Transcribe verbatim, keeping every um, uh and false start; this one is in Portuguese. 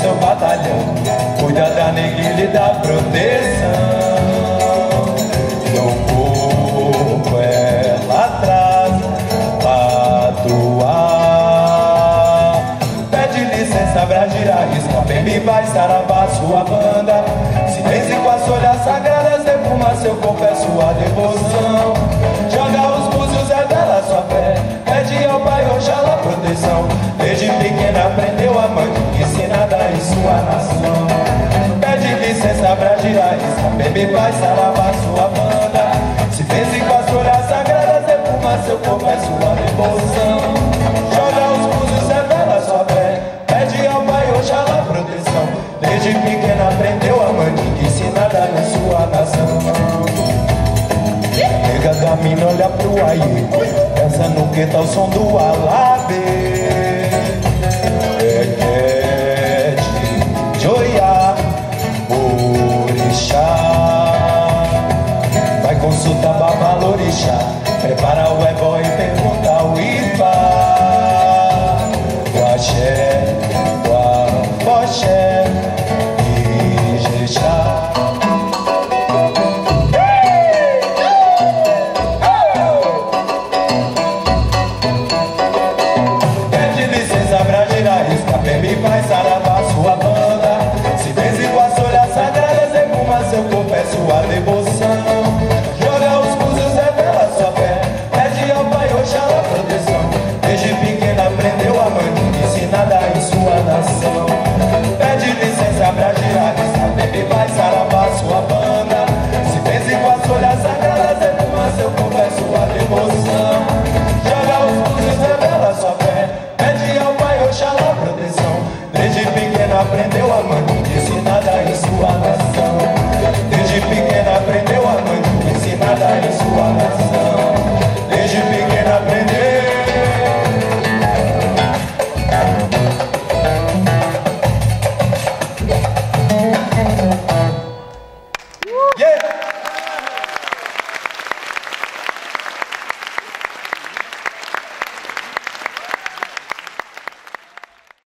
seu batalhão, cuida da neguilha e da proteção. No corpo ela traz patuá, pede licença pra girar risco, a baby vai saravar sua banda. Se benze com as folhas sagradas, defuma seu corpo, é sua devoção. Joga os búzios, é dela sua fé, pede ao pai Oxalá proteção. Desde pequena aprendeu a mãe, ensinada em sua nação. Pede licença pra girar risco, a baby vai saravar sua banda. Se benze com as folhas sagradas, defuma seu corpo, é sua devoção. Joga os búzios, é dela sua fé, pede ao pai Oxalá proteção. Desde pequena aprendeu a mãe, ensinada em sua nação. Nega da mina olha pro aí, essa nuqueta o som do alabê. É de joia, orixá. Vai consultar babalorixá, prepara o ebó